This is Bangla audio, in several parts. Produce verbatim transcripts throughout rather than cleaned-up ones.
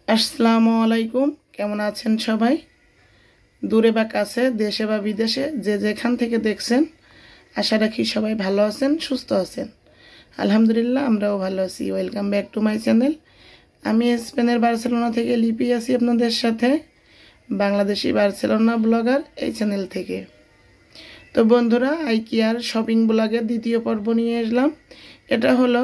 আসসালামু আলাইকুম। কেমন আছেন সবাই? দূরে বা কাছে, দেশে বা বিদেশে, যে যেখান থেকে দেখছেন, আশা রাখি সবাই ভালো আছেন, সুস্থ আছেন। আলহামদুলিল্লাহ, আমরাও ভালো আছি। Welcome back to my channel. আমি স্পেনের বার্সেলোনা থেকে লিপি আছি আপনাদের সাথে, বাংলাদেশি বার্সেলোনা ব্লগার এই চ্যানেল থেকে। তো বন্ধুরা, আইকিয়ার শপিং ব্লগের দ্বিতীয় পর্ব নিয়ে এলাম। এটা হলো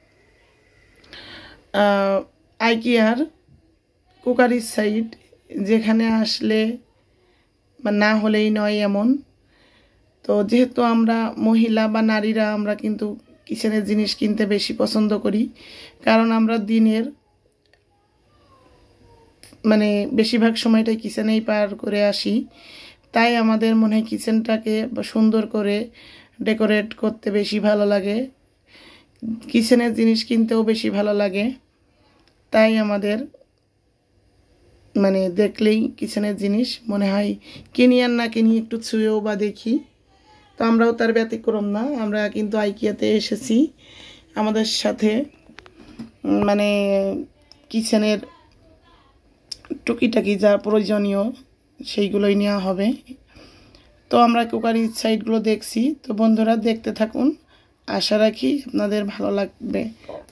আইকিয়ার কুকারির সাইড, যেখানে আসলে বা না হলেই নয় এমন। তো যেহেতু আমরা মহিলা বা নারীরা, আমরা কিন্তু কিচেনের জিনিস কিনতে বেশি পছন্দ করি, কারণ আমরা দিনের মানে বেশিরভাগ সময়টাই কিচেনেই পার করে আসি। তাই আমাদের মনে হয় কিচেনটাকে সুন্দর করে ডেকোরেট করতে বেশি ভালো লাগে, কিচেনের জিনিস কিনতেও বেশি ভালো লাগে। তাই আমাদের মানে দেখলেই কিচেনের জিনিস মনে হয় কিনি আর না কিনি, একটু ছুঁয়েও বা দেখি। তো আমরাও তার ব্যতিক্রম না, আমরা কিন্তু আইকিয়াতে এসেছি আমাদের সাথে মানে কিচেনের টুকিটাকি যা প্রয়োজনীয় সেইগুলোই নেওয়া হবে। তো আমরা কুকারি সাইডগুলো দেখছি। তো বন্ধুরা, দেখতে থাকুন, আশা রাখি আপনাদের ভালো লাগবে।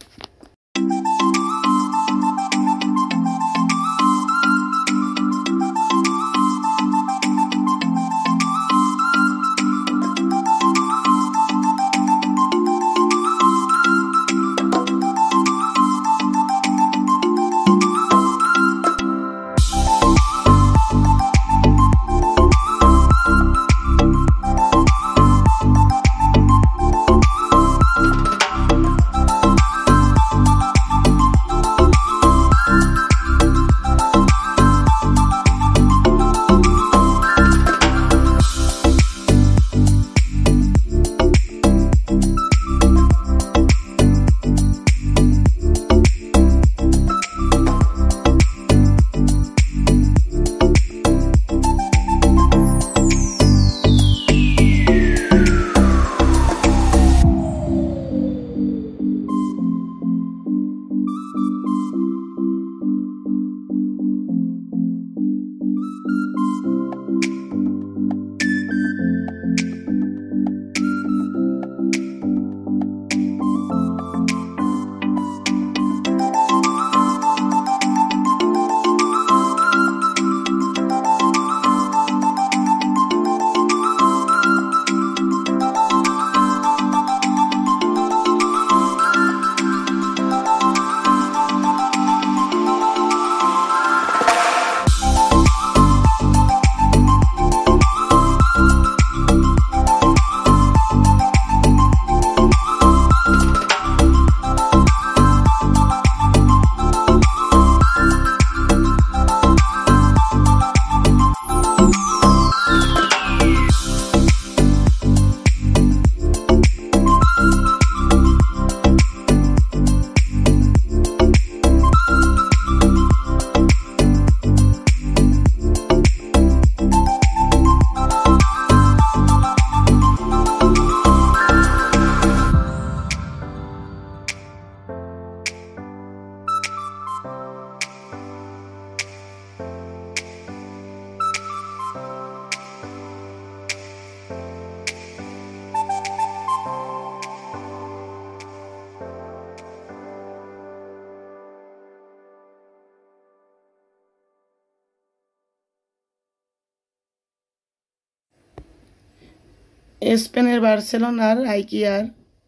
স্পেনের বার্সেলোনার আইকিয়ার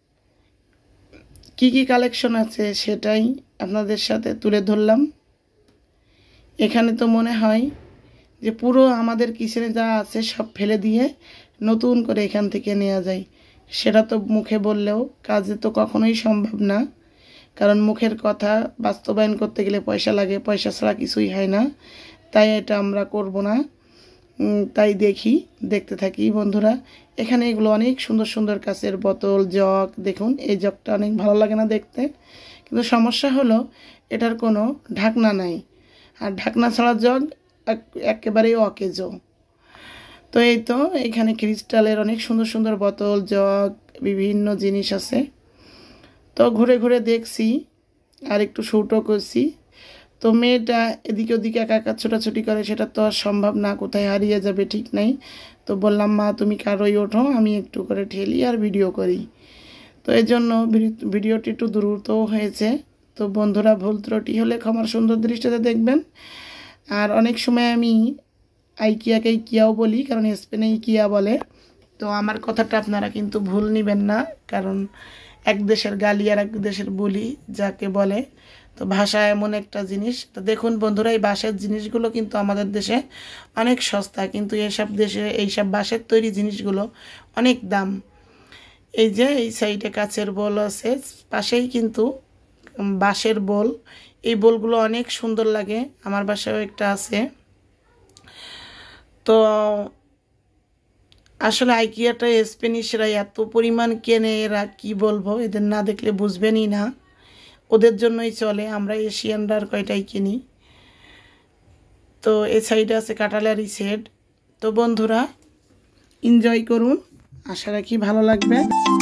কি কি কালেকশন আছে সেটাই আপনাদের সাথে তুলে ধরলাম। এখানে তো মনে হয় যে পুরো আমাদের কিচেনে যা আছে সব ফেলে দিয়ে নতুন করে এখান থেকে নেওয়া যায়। সেটা তো মুখে বললেও কাজে তো কখনোই সম্ভব না, কারণ মুখের কথা বাস্তবায়ন করতে গেলে পয়সা লাগে, পয়সা ছাড়া কিছুই হয় না। তাই এটা আমরা করব না। তাই দেখি দেখতে থাকি বন্ধুরা। এখানে এগুলো অনেক সুন্দর সুন্দর কাচের বোতল, জগ। দেখুন, এই জগটা অনেক ভালো লাগে না দেখতে, কিন্তু সমস্যা হলো এটার কোনো ঢাকনা নাই, আর ঢাকনা ছাড়া জগ একেবারেই অকেজো। তো এই তো এখানে ক্রিস্টালের অনেক সুন্দর সুন্দর বোতল, জগ, বিভিন্ন জিনিস আছে। তো ঘুরে ঘুরে দেখছি আর একটু শ্যুটও করছি। তো মেয়েটা এদিকে ওদিকে একা একা ছোটাছুটি করে, সেটা তো আর সম্ভব না, কোথায় হারিয়ে যাবে ঠিক নাই। তো বললাম মা তুমি কারোই ওঠো, আমি একটু করে ঠেলি আর ভিডিও করি। তো এই জন্য ভিডিওটি একটু দ্রুত হয়েছে। তো বন্ধুরা ভুল ত্রুটি হলে ক্ষমার সুন্দর দৃষ্টিতে দেখবেন। আর অনেক সময় আমি আইকিয়াকে ইকিয়াও বলি, কারণ স্পেনে ইকিয়া বলে। তো আমার কথাটা আপনারা কিন্তু ভুল নেবেন না, কারণ এক দেশের গালি আর এক দেশের বলি যাকে বলে। তো ভাষা এমন একটা জিনিস। তো দেখুন বন্ধুরা, এই বাঁশের জিনিসগুলো কিন্তু আমাদের দেশে অনেক সস্তা, কিন্তু এইসব দেশে এইসব বাঁশের তৈরি জিনিসগুলো অনেক দাম। এই যে এই সাইডে কাচের বোল আছে, পাশেই কিন্তু বাঁশের বোল। এই বোলগুলো অনেক সুন্দর লাগে, আমার বাসায়ও একটা আছে। তো আসলে আইকিয়াটা স্প্যানিশরা এত পরিমাণ কেনে, এরা কি বলবো, এদের না দেখলে বুঝবেনই না। ওদের জন্যই চলে, আমরা এশিয়ানরা আর কয়টাই কিনি। তো এই সাইডে আছে কাটালারি সেট। তো বন্ধুরা এনজয় করুন, আশা রাখি ভালো লাগবে।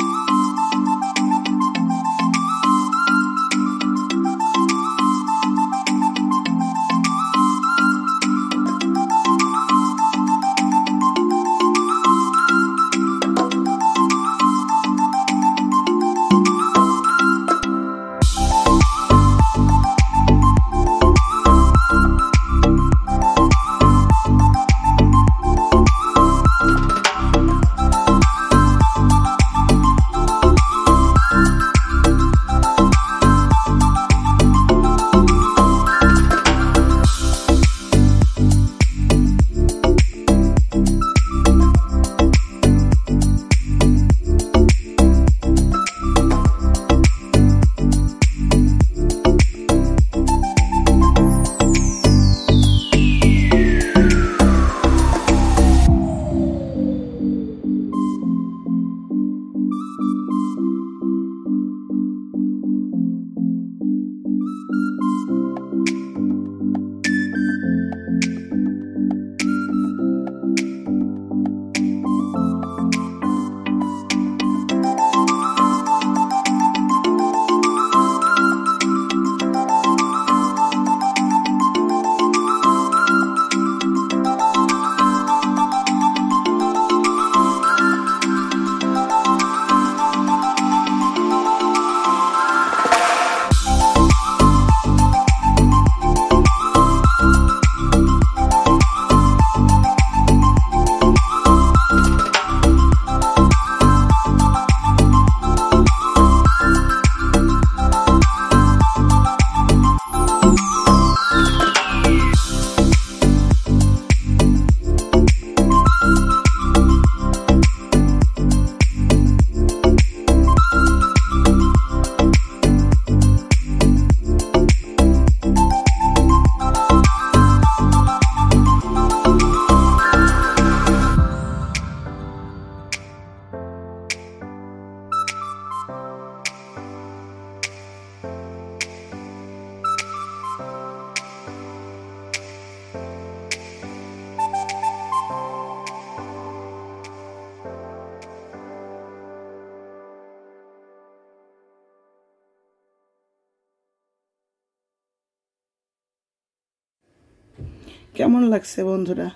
কেমন লাগছে বন্ধুরা?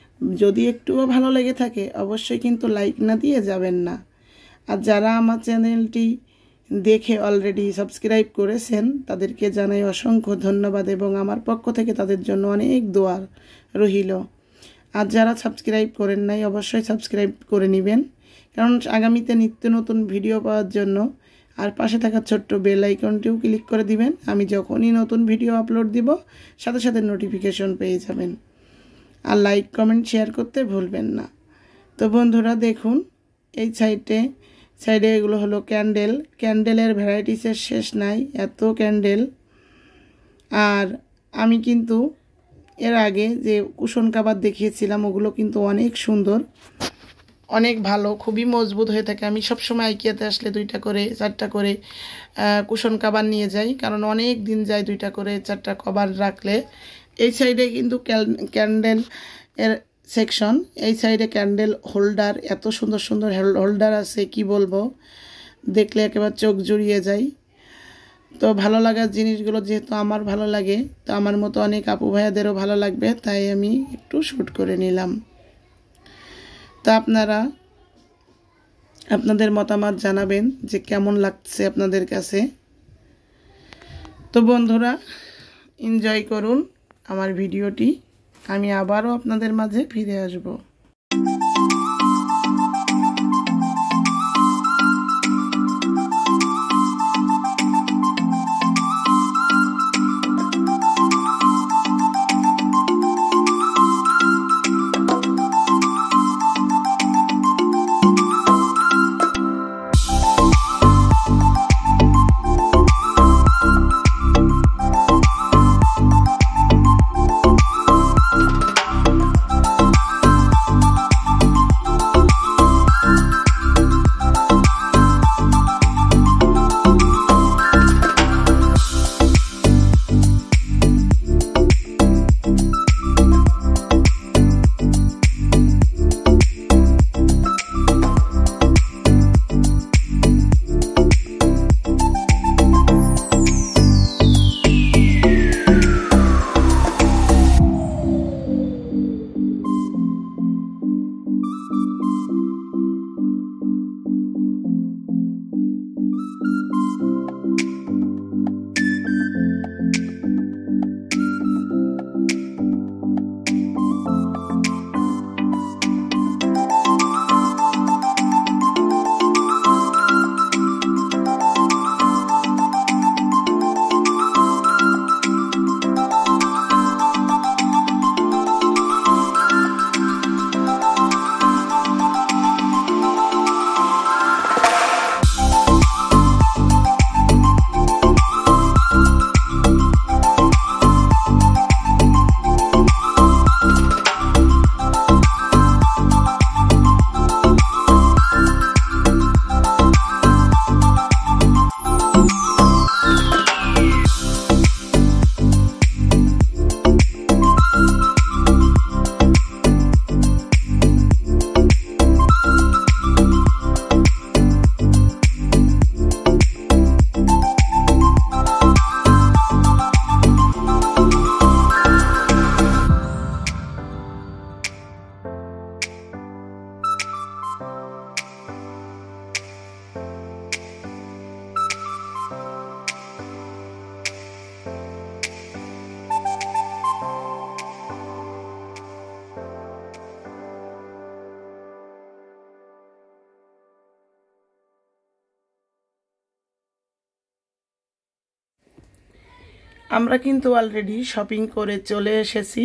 যদি একটুও ভালো লেগে থাকে অবশ্যই কিন্তু লাইক না দিয়ে যাবেন না। আর যারা আমার চ্যানেলটি দেখে অলরেডি সাবস্ক্রাইব করেছেন তাদেরকে জানাই অসংখ্য ধন্যবাদ, এবং আমার পক্ষ থেকে তাদের জন্য অনেক দোয়া রইল। আর যারা সাবস্ক্রাইব করেন নাই অবশ্যই সাবস্ক্রাইব করে নেবেন, কারণ আগামীতে নিত্য নতুন ভিডিও পাওয়ার জন্য। আর পাশে থাকা ছোট্ট বেল আইকনটিও ক্লিক করে দিবেন, আমি যখনই নতুন ভিডিও আপলোড দিব সাথে সাথে নোটিফিকেশন পেয়ে যাবেন। আর লাইক কমেন্ট শেয়ার করতে ভুলবেন না। তো বন্ধুরা দেখুন, এই সাইডে সাইডে এগুলো হলো ক্যান্ডেল। ক্যান্ডেলের ভ্যারাইটিসের শেষ নাই, এত ক্যান্ডেল। আর আমি কিন্তু এর আগে যে কুশন কাবার দেখিয়েছিলাম ওগুলো কিন্তু অনেক সুন্দর, অনেক ভালো, খুবই মজবুত হয়ে থাকে। আমি সবসময় আইকিয়াতে আসলে দুইটা করে চারটা করে কুশন কাবার নিয়ে যাই, কারণ অনেক দিন যায় দুইটা করে চারটা কভার রাখলে। এই সাইডে কিন্তু ক্যান্ডেল এর সেকশন, এই সাইডে ক্যান্ডেল হোল্ডার, এত সুন্দর সুন্দর হোল্ডার আছে কি বলবো, দেখলে একেবারে চোখ জুড়িয়ে যায়। তো ভালো লাগার জিনিসগুলো যেহেতু আমার ভালো লাগে, তো আমার মতো অনেক আপু ভাইয়াদেরও ভালো লাগবে, তাই আমি একটু শ্যুট করে নিলাম। তো আপনারা আপনাদের মতামত জানাবেন যে কেমন লাগছে আপনাদের কাছে। তো বন্ধুরা, এনজয় করুন আমার ভিডিওটি। আমি আবারও আপনাদের মাঝে ফিরে আসব। আমরা কিন্তু অলরেডি শপিং করে চলে এসেছি।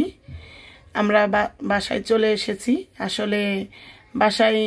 আমরা বাসায় চলে এসেছি। আসলে বাসায়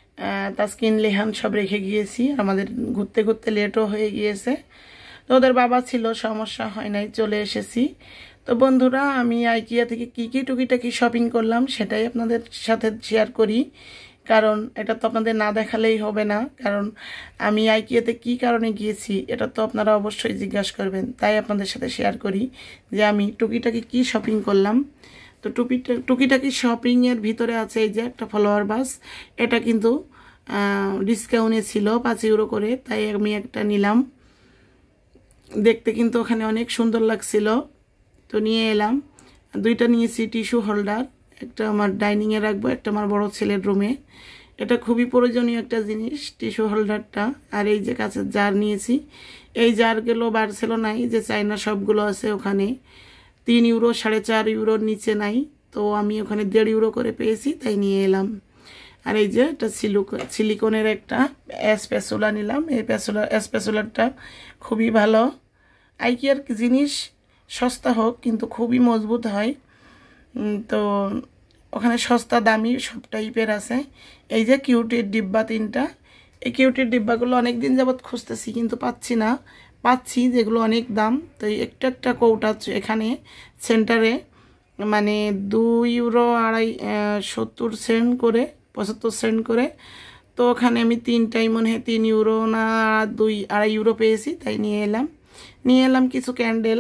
তাসকিন লেহান সব রেখে গিয়েছি। আমাদের ঘুরতে ঘুরতে লেটও হয়ে গিয়েছে। তো ওদের বাবা ছিল, সমস্যা হয় নাই, চলে এসেছি। তো বন্ধুরা, আমি আইকিয়া থেকে কী কী টুকিটাকি শপিং করলাম সেটাই আপনাদের সাথে শেয়ার করি, কারণ এটা তো আপনাদের না দেখালেই হবে না। কারণ আমি আইকিয়াতে কি কারণে গিয়েছি এটা তো আপনারা অবশ্যই জিজ্ঞাসা করবেন, তাই আপনাদের সাথে শেয়ার করি যে আমি টুকিটাকি কি শপিং করলাম। তো টুকিটা টুকিটাকি শপিংয়ের ভিতরে আছে এই যে একটা ফ্লাওয়ার বাস। এটা কিন্তু ডিসকাউন্টে ছিল পাঁচ ইউরো করে, তাই আমি একটা নিলাম। দেখতে কিন্তু ওখানে অনেক সুন্দর লাগছিল, তো নিয়ে এলাম। দুইটা নিয়েছি টিস্যু হোল্ডার, একটা আমার ডাইনিংয়ে রাখবো, একটা আমার বড় ছেলের রুমে। এটা খুবই প্রয়োজনীয় একটা জিনিস, টিস্যু হোল্ডারটা। আর এই যে কাছের জার নিয়েছি। এই জারগুলো বার্সেলোনায় যে চায়না সবগুলো আছে ওখানে তিন ইউরো সাড়ে চার ইউরোর নিচে নাই, তো আমি ওখানে দেড় ইউরো করে পেয়েছি, তাই নিয়ে এলাম। আর এই যে একটা সিলিক সিলিকনের একটা স্প্যাচুলা নিলাম। এই স্প্যাচুলা স্প্যাচুলারটা খুবই ভালো। আইকিয়ার জিনিস সস্তা হোক কিন্তু খুবই মজবুত হয়। তো ওখানে সস্তা দামি সব টাইপের আছে। এই যে কিউটির ডিব্বা তিনটা, এই কিউটির ডিব্বাগুলো অনেক দিন যাবৎ খুঁজতেছি কিন্তু পাচ্ছি না। পাচ্ছি যেগুলো অনেক দাম। তো একটা একটা কৌটা এখানে সেন্টারে মানে দুই ইউরো আড়াই সত্তর সেন্ট করে পঁচাত্তর সেন্ট করে। তো ওখানে আমি তিনটাই মনে হয় তিন ইউরো না দুই আড়াই ইউরো পেয়েছি, তাই নিয়ে এলাম। নিয়ে এলাম কিছু ক্যান্ডেল,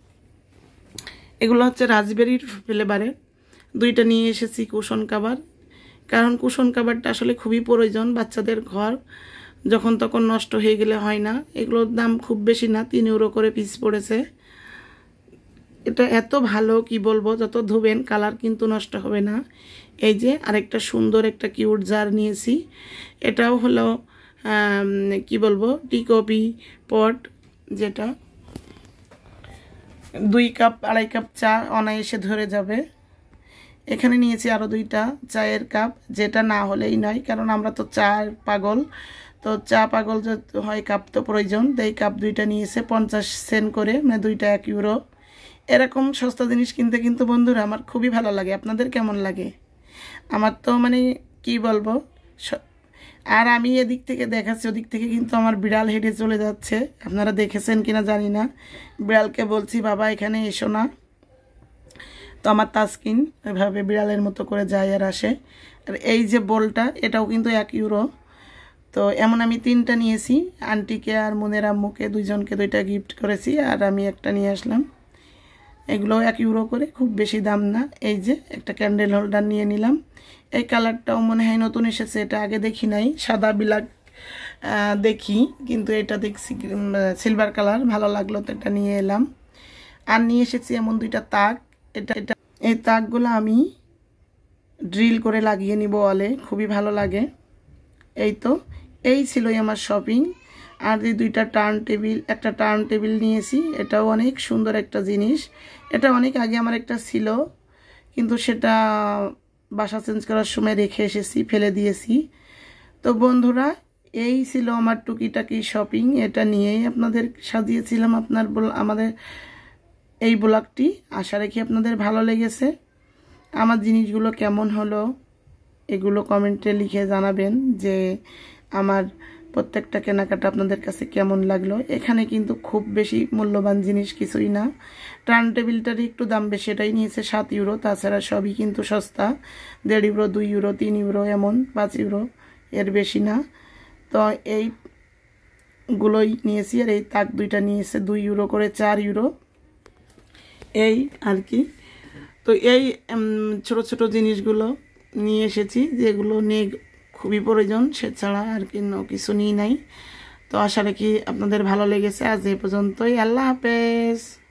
এগুলো হচ্ছে রাজবেরির ফ্লেভারের। দুইটা নিয়ে এসেছি কুশন কাভার, কারণ কুশন কাভারটা আসলে খুবই প্রয়োজন বাচ্চাদের ঘর। যখন তখন নষ্ট হয়ে গেলে হয় না। এগুলোর দাম খুব বেশি না, তিন ইউরো করে পিস পড়েছে। এটা এত ভালো কি বলবো, যত ধুবেন কালার কিন্তু নষ্ট হবে না। এই যে আরেকটা সুন্দর একটা কিউট জার নিয়েছি, এটাও হলো কি বলবো টি কপি পট, যেটা দুই কাপ আড়াই কাপ চা অনায়াসে ধরে যাবে। এখানে নিয়েছি আরও দুইটা চায়ের কাপ, যেটা না হলেই নয়, কারণ আমরা তো চা পাগল, তো চা পাগল যদি হয় কাপ তো প্রয়োজন। এই কাপ দুইটা নিয়েছে পঞ্চাশ সেন্ট করে, মানে দুইটা এক ইউরো। এরকম সস্তা জিনিস কিনতে কিন্তু বন্ধুরা আমার খুবই ভালো লাগে। আপনাদের কেমন লাগে? আমার তো মানে কি বলবো। আর আমি এদিক থেকে দেখাচ্ছি, ওদিক থেকে কিন্তু আমার বিড়াল হেঁটে চলে যাচ্ছে, আপনারা দেখেছেন কিনা জানি না। বিড়ালকে বলছি বাবা এখানে এসো না, তো আমার তাসকিন এভাবে বিড়ালের মতো করে যায় আর আসে। আর এই যে বোলটা, এটাও কিন্তু এক ইউরো। তো এমন আমি তিনটা নিয়েছি, আন্টিকে আর মনের আম্মুকে দুইজনকে দুইটা গিফট করেছি, আর আমি একটা নিয়ে আসলাম। এগুলো এক ইউরো করে, খুব বেশি দাম না। এই যে একটা ক্যান্ডেল হোল্ডার নিয়ে নিলাম, এই কালারটাও মনে হয় নতুন এসেছে, এটা আগে দেখি নাই, সাদা বিলাক দেখি, কিন্তু এটা দেখছি সিলভার কালার, ভালো লাগলো তো এটা নিয়ে এলাম। আর নিয়ে এসেছি এমন দুইটা তাক, এটা এটা এই তাকগুলো আমি ড্রিল করে লাগিয়ে নিব ওয়ালে, খুবই ভালো লাগে। এই তো এই ছিলই আমার শপিং। আর এই দুইটা টার্ন টেবিল, একটা টার্ন টেবিল নিয়েছি, এটাও অনেক সুন্দর একটা জিনিস। এটা অনেক আগে আমার একটা ছিল, কিন্তু সেটা বাসা চেঞ্জ করার সময় রেখে এসেছি, ফেলে দিয়েছি। তো বন্ধুরা এই ছিল আমার টুকিটাকি শপিং, এটা নিয়েই আপনাদের সাজিয়েছিলাম আপনার আমাদের এই ব্লগটি। আশা রাখি আপনাদের ভালো লেগেছে। আমার জিনিসগুলো কেমন হলো এগুলো কমেন্টে লিখে জানাবেন, যে আমার প্রত্যেকটা কেনাকাটা আপনাদের কাছে কেমন লাগলো। এখানে কিন্তু খুব বেশি মূল্যবান জিনিস কিছুই না। টার্ন টেবিলটারই একটু দাম বেশি, এটাই নিয়েছে সাত ইউরো, তাছাড়া সবই কিন্তু সস্তা, দেড় ইউরো, দুই ইউরো, তিন ইউরো, এমন পাঁচ ইউরো, এর বেশি না। তো এইগুলোই নিয়েছি। আর এই তাক দুইটা নিয়েছে দুই ইউরো করে, চার ইউরো, এই আর কি। তো এই ছোট ছোট জিনিসগুলো নিয়ে এসেছি, যেগুলো নিয়ে খুবই প্রয়োজন, সেছাড়া আর কি কিছু নিই নাই। তো আশা রাখি আপনাদের ভালো লেগেছে। আজ এই পর্যন্তই, আল্লাহ হাফেজ।